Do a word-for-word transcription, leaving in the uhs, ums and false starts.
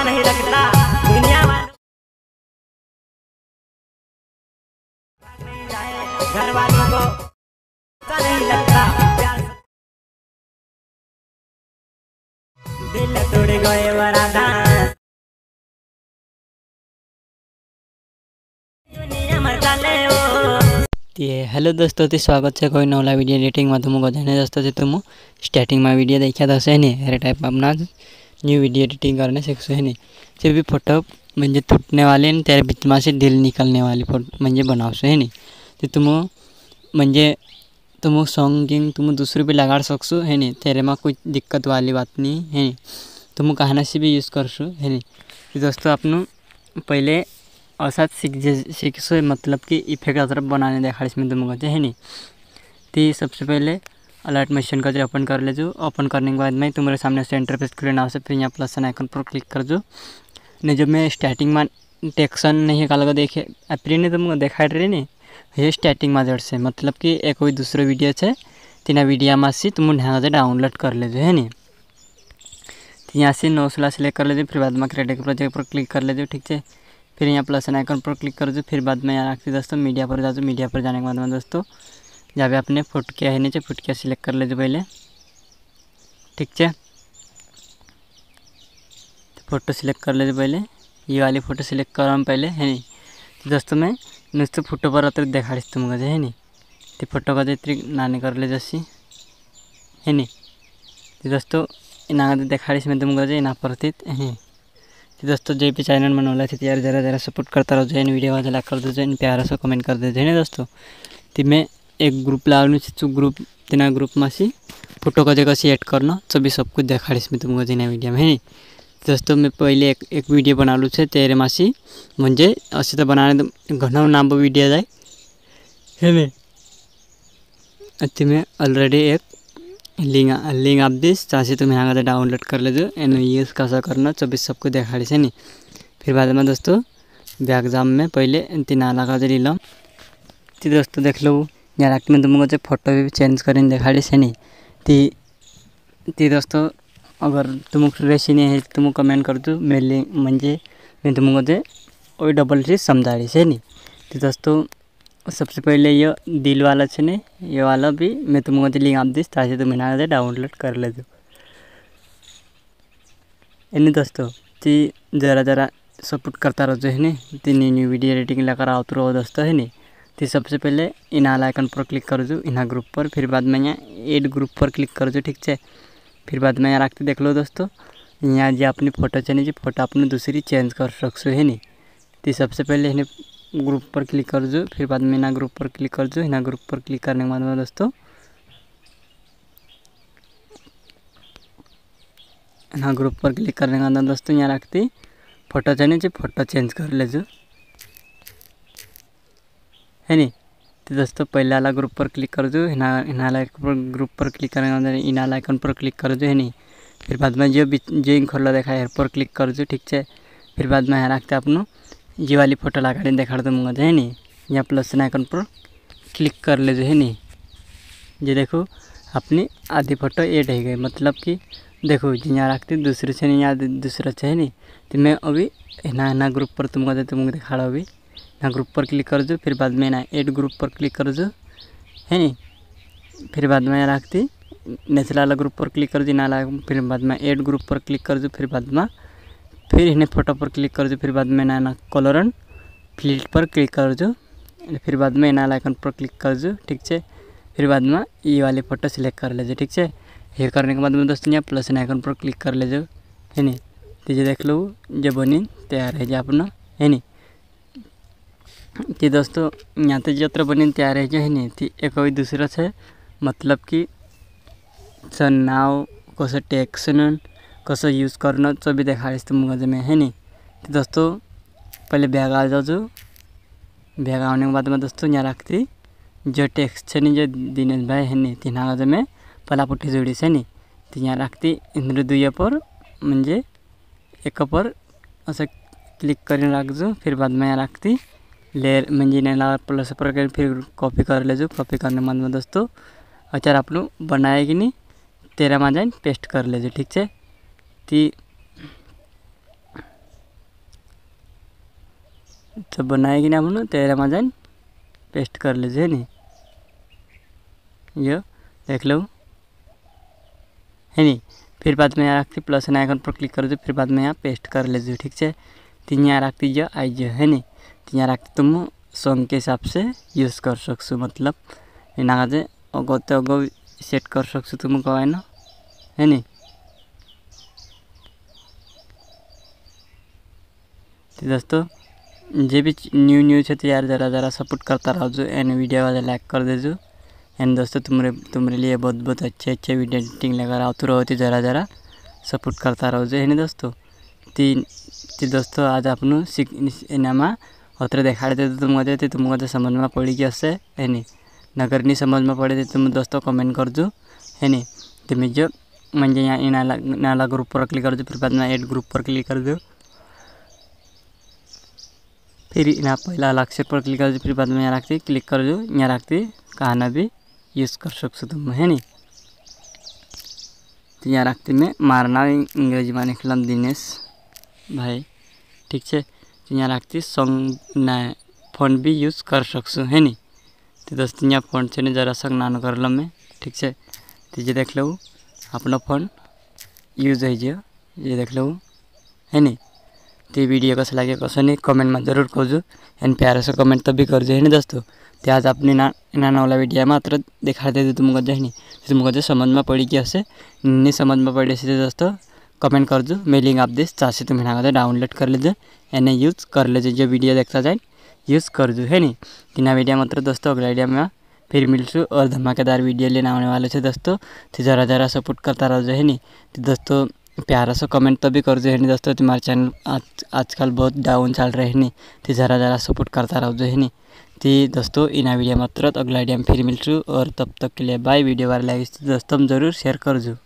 नहीं लगता दुनिया वालों घर वालों को अच्छा नहीं लगता प्यार दिल तोड़ गए वरादा दुनिया मर डाले वो ते हेलो दोस्तों ते स्वागत है कोई नवला वीडियो एडिटिंग में तुमको जाने दोस्तों से तुम स्टार्टिंग में वीडियो देखा दस है नहीं हर टाइप अपना न्यू वीडियो एडिटिंग करने सीखो है नहीं सिर्फ भी फोटो म्हणजे तुटने वाले न तेरे बीच में से दिल निकलने वाली फोटो म्हणजे बनाओ है नहीं तो तुम म्हणजे तुम सॉन्ग जिंग तुम दूसरे पे लगा सकसो है नहीं तेरे में कोई दिक्कत वाली बात नहीं है नहीं तुम कहना से भी यूज़ कर सो है नहीं तो दोस्तों अपन पहले ऐसा सीख सीख सो मतलब कि इफेक्ट तरफ बनाने देखा इसमें तुम कहते है नहीं तो सबसे पहले अलर्ट मशीन का जो ओपन कर ले जो ओपन करने के बाद में तुम्हारे सामने से इंटरफेस स्क्रीन आ से फिर यहाँ प्लस आइकन पर क्लिक कर जो नहीं जब मैं स्टार्टिंग में टेक्सन नहीं का लगा देखे अप्री ने तुमको देखा रही नहीं ये स्टार्टिंग में जड़ से मतलब कि एक कोई दूसरा वीडियो है तीन वीडियो में से तुम यहाँ से डाउनलोड कर ले जो है नहीं तो यहाँ से नौ सोलह सेलेक्ट कर ले फिर बाद में क्रिएटिव प्रोजेक्ट पर क्लिक कर ले जो ठीक है फिर यहाँ प्लस आइकन पर क्लिक कर दो फिर बाद में यहाँ रखते दोस्तों मीडिया पर जाओ मीडिया पर जाने के बाद में दोस्तों जहाँ पे आपने फुटकिया है नीचे फुटकिया सिलेक्ट कर ले जो पहले ठीक है तो फोटो सिलेक्ट कर ले जो पहले ये वाली फ़ोटो सिलेक्ट कर पहले है नहीं तो दोस्तों मैं नुस्त फोटो पर अतिरिक्त देखा तुमको है नहीं तो फोटो का अतिरिक्त नाने कर ले जैसी है नहीं तो दोस्तों इना देखा में तुमको इना पर है तो दोस्तों जो भी चैनल में नोला थी यार जरा जरा सपोर्ट करता रहो जो वीडियो वाला लाइक कर दो जो प्यारा सा कमेंट कर दे ना दोस्तों तो मैं एक ग्रुप लागू से ग्रुप तीन ग्रुप में से फोटो का जगह से ऐड करना सभी सब कुछ देखा इसमें तुमको देना वीडियो में है नहीं दोस्तों मैं पहले एक एक वीडियो बना लूँ छे तेरे मासी म्हणजे असे तो बनाने घना नाम वीडियो जाए है नहीं अच्छे में ऑलरेडी एक लिंक लिंक आप दिस चाहे तुम यहाँ का डाउनलोड कर ले जो एन यूज़ कैसा करना चौबीस सबको देखा से नहीं फिर बाद में दोस्तों बैक जाम में पहले तीन लगा दे लील तो दोस्तों देख लो यहाँ में तुमको जो फोटो भी चेंज कर देखा से नहीं ती ती दोस्तों अगर तुमको रेसी नहीं है तुम कमेंट कर दो मैं लिंक म्हणजे मैं तुमको जो वही डबल चीज़ समझा रही है नहीं तो दोस्तों सबसे पहले ये दिल वाला है नहीं ये वाला भी मैं तुमको जो लिंक आप दीस ताकि तुम यहाँ से डाउनलोड कर ले दो नहीं दोस्तों ती ज़रा ज़रा सपोर्ट करता रहो जो है नहीं तीन न्यू वीडियो एडिटिंग लेकर आओ तो रहो दोस्तों है नहीं तो सबसे पहले इन आइकन पर क्लिक कर दो इन ग्रुप पर फिर बाद में यहाँ एड ग्रुप पर क्लिक कर दो ठीक है फिर बाद में यहाँ रखते देख लो दोस्तों यहाँ जो अपनी फ़ोटो चाहिए जो फोटो अपनी दूसरी चेंज कर सकते है नहीं तो सबसे पहले इन्हें ग्रुप पर क्लिक कर दो फिर बाद में ना ग्रुप पर क्लिक कर दो ना ग्रुप पर क्लिक करने के बाद में दोस्तों ना ग्रुप पर क्लिक करने के बाद दोस्तों यहाँ रखती फोटो चाहिए जो फोटो चेंज कर ले जो है नहीं तो दोस्तों पहले वाला ग्रुप पर क्लिक कर दो इना इना ग्रुप पर क्लिक करने के बाद इना आइकन पर क्लिक कर दो है नहीं फिर बाद में जो जो खोला देखा है पर क्लिक कर दो ठीक है फिर बाद में यहाँ रखते अपनों ये वाली फ़ोटो लगा देखा तो मुझे है नहीं यहाँ प्लस आइकन पर क्लिक कर ले जो है नहीं ये देखो अपनी आधी फ़ोटो ऐड हो गई मतलब कि देखो यहाँ रखते दूसरे से नहीं यहाँ दूसरा से है नहीं तो मैं अभी ना ना ग्रुप पर तुमको तुमको दिखा रहा अभी ना ग्रुप पर क्लिक कर दो फिर बाद में ना ऐड ग्रुप पर क्लिक कर दो है नहीं फिर बाद में यहाँ रखती नेचुरल वाला ग्रुप पर क्लिक कर दो ना फिर बाद में ऐड ग्रुप पर क्लिक कर दो फिर बाद में फिर इन्हें फोटो पर क्लिक कर दो फिर बाद में ना ना कलर एंड फ्लिट पर क्लिक कर दो फिर बाद में ना आइकन पर क्लिक कर दो ठीक है फिर बाद में ये वाली फ़ोटो सिलेक्ट कर ले ठीक है ये करने के बाद में दोस्तों यहाँ प्लस आइकन पर क्लिक कर ले है नहीं तो ये देख लो जो बनी तैयार है जो अपना है नहीं तो दोस्तों यहाँ तो जो बनी तैयार है जो है नहीं तो एक कोई दूसरा से मतलब कि सर नाव कसं टेक्सन कसं यूज़ करना तो भी देखा इस तुम मुझे में है नहीं तो दोस्तों पहले बैग आ जाओ जो बैग आने के बाद में दोस्तों यहाँ रखती जो टेक्स्ट है नहीं जो दिनेश भाई है नहीं तीन आगे में पलापुटी जोड़ी से नहीं तो यहाँ रखती इंद्र दुई पर म्हणजे एक पर असं क्लिक कर रख जो फिर बाद में यहाँ रखती लेयर म्हणजे नेला प्लस पर फिर कॉपी कर ले जो कॉपी करने के बाद में दोस्तों अचार आप लोग बनाए कि नहीं तेरह में जाए पेस्ट कर ले जो ठीक है ती जब बनाए कि ना अपनो तेरा मजान पेस्ट कर लीजिए है नी। ये देख लो है नी। फिर बाद में यहाँ रखती प्लस आइकन पर क्लिक कर दो, फिर बाद में यहाँ पेस्ट कर लीजिए ठीक है। तीन यहाँ रखती जो आई जो है नी। तीन यहाँ रखती तुम सॉन्ग के हिसाब से यूज़ कर सकते, मतलब इना जे अगते अगो सेट कर सकते तुम कहे ना है नी। तो दोस्तों जे भी न्यू न्यू है तो यार ज़रा ज़रा सपोर्ट करता रहो जो एंड वीडियो वाले लाइक कर दे जो। एंड दोस्तों तुम्हारे तुम्हारे लिए बहुत बहुत अच्छे अच्छे वीडियो एडिटिंग लेकर आते रहो, तो ज़रा ज़रा सपोर्ट करता रहो जो है नी दोस्तों। तीन तो दोस्तों आज आपनो सीख इनामा होते देखा देते तो तुम तो तुमको तो समझ में पड़ी कि से है नी। नगर नहीं समझ में पड़े तो तुम दोस्तों कमेंट कर दो है नी। तो मैं जो म्हणजे यहाँ इनाला नाला ग्रुप पर क्लिक कर दो, फिर बाद में एड ग्रुप पर क्लिक कर दो, फिर यहाँ पहला अक्षर पर क्लिक कर दो, फिर बाद में यहाँ रखती क्लिक कर दो, यहाँ रखती कहना भी यूज़ कर सकते तुम है नी। तो यहाँ रखती मैं मारना इंग्रेजी में निकलम दिनेश भाई ठीक है। तो यहाँ रखती सॉन्ग ना फ़ोन भी यूज़ कर सकते है नी। तो दोस्तों यहाँ फ़ोन से ज़रा संग नानो कर लो मैं ठीक है। तो ये देख लो अपना फ़ोन यूज़ है जो ये देख लो है नी। तो वीडियो कैसा लगे कैसा नहीं कमेंट में जरूर करजो एंड प्यारे से कमेंट तभी करजो है नी दोस्तों। तो आज अपने ना नाना वाला वीडियो में मात्र दिखा दे तुमको जो है नी। तुमको जो समझ में पड़ी कि से नहीं समझ में पड़े से दोस्तों कमेंट कर दो, मैं लिंक आप दे चाहे तुम ना डाउनलोड कर लीजिए एंड यूज़ कर लीजिए, जो वीडियो देखता जाए यूज़ कर दो है नी। तीना वीडियो मात्र दोस्तों अगला वीडियो में फिर मिलूँ और धमाकेदार वीडियो लेने आने वाले थे दोस्तों। तो ज़रा ज़रा सपोर्ट करता रहो है नी। तो दोस्तों प्यारा सा कमेंट तो भी कर दो है नी दोस्तों। तुम्हारा चैनल आज आजकल बहुत डाउन चल रहे है नी। तो ज़रा ज़रा सपोर्ट करता रहो है नी। तो दोस्तों इना वीडियो मात्र अगला वीडियो में फिर मिलूँ और तब तक के लिए बाय। वीडियो बार लगे दोस्तों जरूर शेयर कर दो।